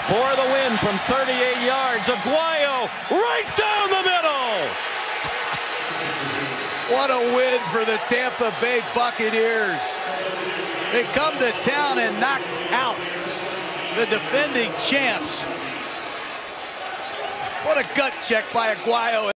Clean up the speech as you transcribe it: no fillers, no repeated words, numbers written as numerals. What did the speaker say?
for the win from 38 yards. Aguayo right down the middle. What a win for the Tampa Bay Buccaneers. They come to town and knock out the defending champs. What a gut check by Aguayo.